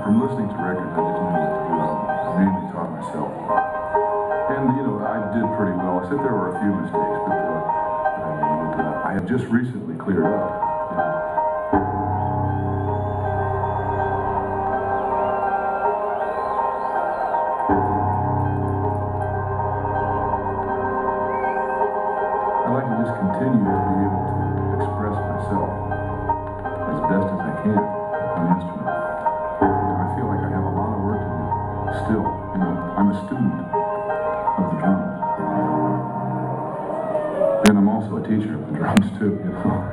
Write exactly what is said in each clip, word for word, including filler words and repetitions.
from listening to records, I just knew what to do. I mainly taught myself. And, you know, I did pretty well, except there were a few mistakes, but, uh, but uh, I had just recently cleared up. You know. I like to just continue to be able to express myself as best as I can on the instrument. I feel like I have a lot of work to do still. You know, I'm a student of the drums. And I'm also a teacher of the drums too, you know.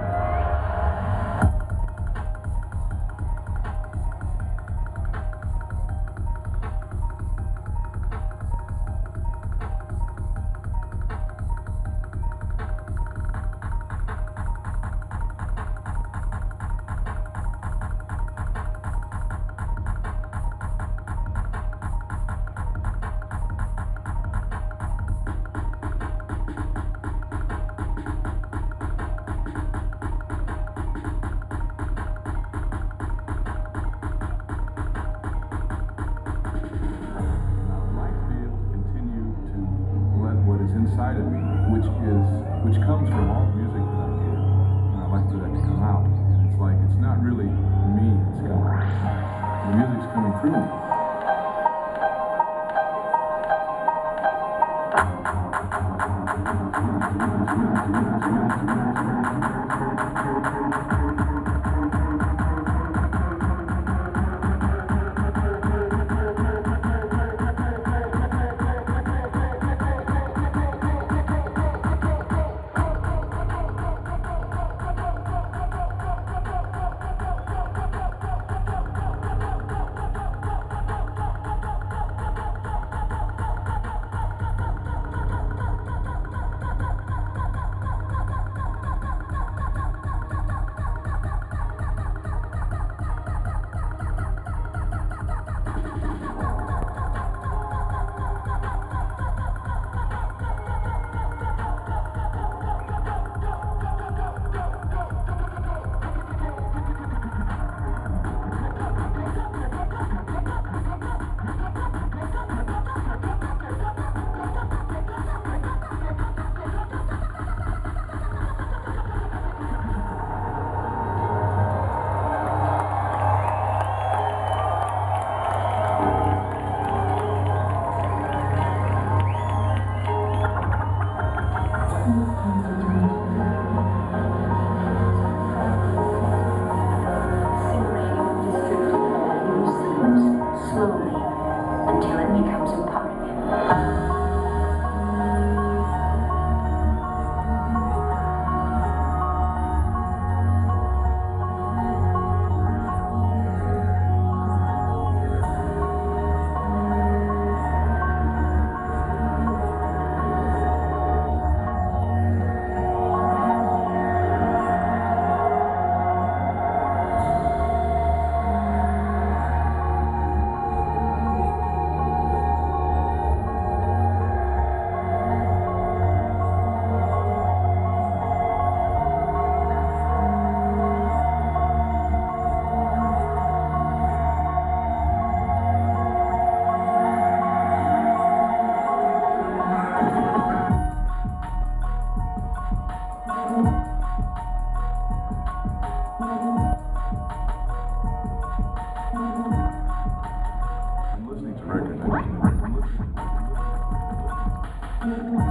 Inside of me, which is which comes from all the music that I do, and I like for that to come out. And it's like it's not really me that's coming out. The music's coming through me. I'm listening to records.